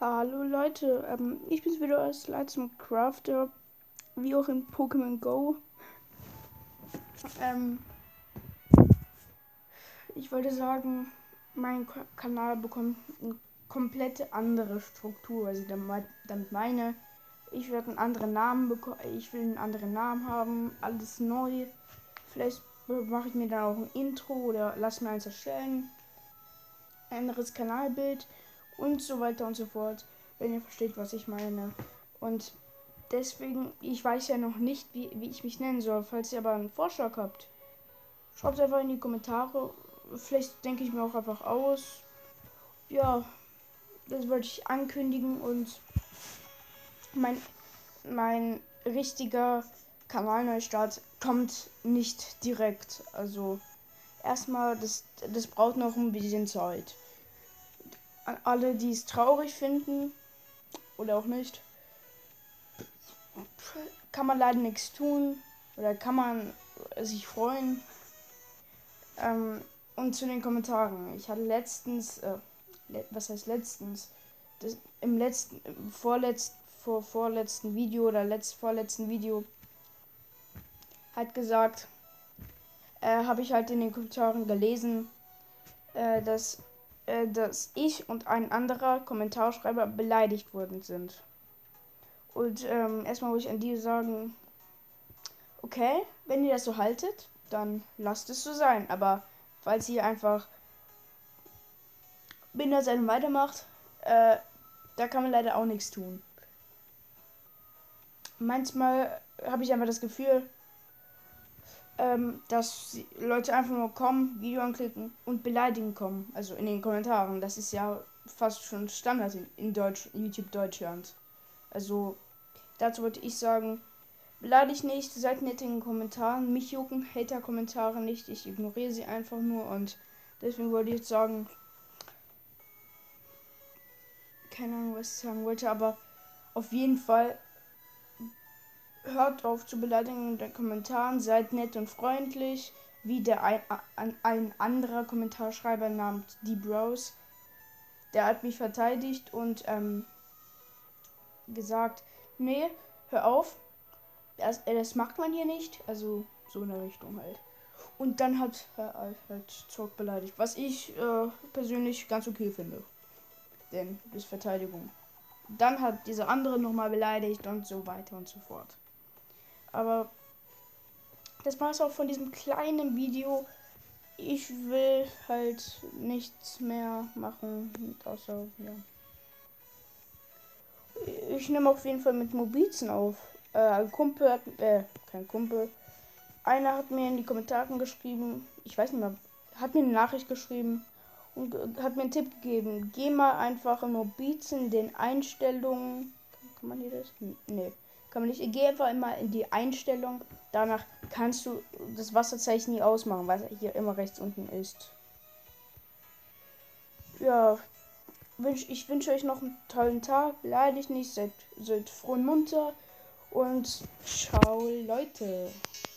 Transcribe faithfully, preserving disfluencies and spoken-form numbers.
Hallo Leute, ähm, ich bin's wieder als letzten Crafter, wie auch in Pokémon Go. Ähm, ich wollte sagen, mein K Kanal bekommt eine komplett andere Struktur. Also damit, damit meine, ich werde einen anderen Namen bekommen, ich will einen anderen Namen haben, alles neu. Vielleicht mache ich mir da auch ein Intro oder lasse mir eins erstellen. Ein anderes Kanalbild und so weiter und so fort, wenn ihr versteht, was ich meine. Und deswegen, ich weiß ja noch nicht, wie, wie ich mich nennen soll. Falls ihr aber einen Vorschlag habt, schreibt es einfach in die Kommentare. Vielleicht denke ich mir auch einfach aus. Ja, das wollte ich ankündigen und mein, mein richtiger Kanalneustart kommt nicht direkt. Also erstmal, das, das braucht noch ein bisschen Zeit. An alle, die es traurig finden oder auch nicht, kann man leider nichts tun oder kann man sich freuen. Ähm, und zu den Kommentaren. Ich hatte letztens, äh, le was heißt letztens? Das, Im letzten, im vorletzt, vor, vorletzten Video oder letzt, vorletzten Video hat gesagt, äh, habe ich halt in den Kommentaren gelesen, äh, dass, äh, dass ich und ein anderer Kommentarschreiber beleidigt worden sind. Und ähm, erstmal muss ich an die sagen, okay, wenn ihr das so haltet, dann lasst es so sein. Aber falls ihr einfach Bindersendung weitermacht, äh, da kann man leider auch nichts tun. Manchmal habe ich einfach das Gefühl, ähm, dass Leute einfach nur kommen, Video anklicken und beleidigen kommen. Also in den Kommentaren. Das ist ja fast schon Standard in, in Deutsch, YouTube Deutschland. Also dazu wollte ich sagen, beleidigt nicht, seid nett in den Kommentaren. Mich jucken Hater-Kommentare nicht. Ich ignoriere sie einfach nur und deswegen wollte ich jetzt sagen, keine Ahnung, was ich sagen wollte, aber auf jeden Fall hört auf zu beleidigen in den Kommentaren, seid nett und freundlich, wie der ein, ein, ein anderer Kommentarschreiber namens Die Bros. Der hat mich verteidigt und ähm, gesagt, nee, hör auf, das, das macht man hier nicht, also so in der Richtung halt. Und dann hat er halt, halt Zock beleidigt, was ich äh, persönlich ganz okay finde, denn das ist Verteidigung. Dann hat dieser andere nochmal beleidigt und so weiter und so fort. Aber das war es auch von diesem kleinen Video. Ich will halt nichts mehr machen, außer, ja. Ich nehme auf jeden Fall mit Mobizen auf. Äh, ein Kumpel hat, äh, kein Kumpel. Einer hat mir in die Kommentare geschrieben, ich weiß nicht mehr, hat mir eine Nachricht geschrieben und hat mir einen Tipp gegeben. Geh mal einfach in Mobizen, den Einstellungen. Kann man hier das? Nee. Kann man nicht. Geh einfach immer in die Einstellung. Danach kannst du das Wasserzeichen nie ausmachen, weil es hier immer rechts unten ist. Ja, wünsch, ich wünsche euch noch einen tollen Tag. Beleidigt nicht, seid, seid froh und munter. Und ciao, Leute.